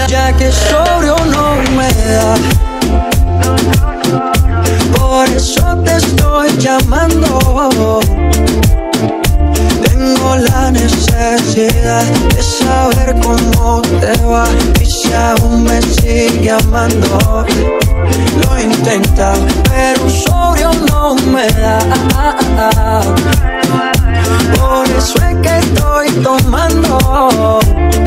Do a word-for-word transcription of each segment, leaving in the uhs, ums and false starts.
Ya que sobrio no me da, por eso te estoy llamando. Tengo la necesidad de saber cómo te va y si aún me sigue amando. Lo intenta, pero sobrio no me da. Por eso es que estoy tomando.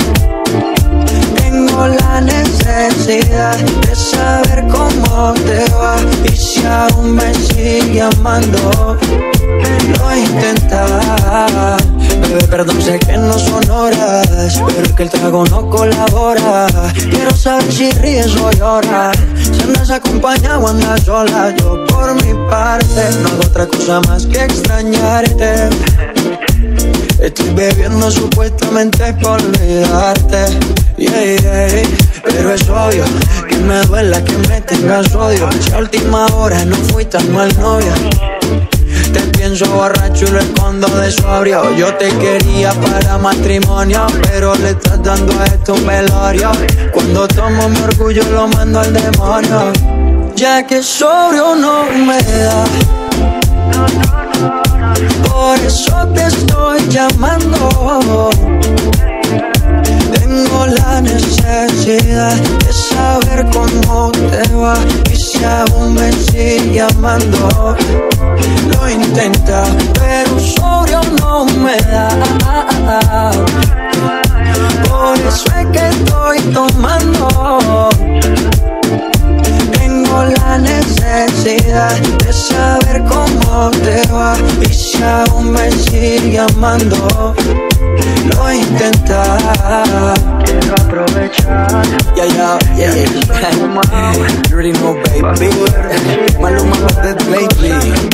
Tengo la necesidad de saber cómo te va y si aún me sigue amando. Lo intenta, bebé, perdón, sé que no son horas, pero es que el trago no colabora. Quiero saber si ríes o lloras, si andas acompañado o andas sola. Yo por mi parte no hago otra cosa más que extrañarte. Estoy bebiendo supuestamente por olvidarte, yeah, yeah. Pero es obvio que me duela que me tengas odio. Si a última hora no fui tan mal novia, te pienso borracho y lo escondo de sobrio. Yo te quería para matrimonio, pero le estás dando a esto un velorio. Cuando tomo mi orgullo lo mando al demonio. Ya que sobrio no me da, por eso te estoy llamando. Tengo la necesidad de saber cómo te va y si aún me sigue amando. Lo intenta, pero sobrio no me da. Por eso es que estoy tomando. Tengo la necesidad de saber cómo te va y si aún me sigue amando. Lo intenta. Quiero aprovechar. Yeah, yeah, yeah, yeah. You already know, baby. Maluma, baby.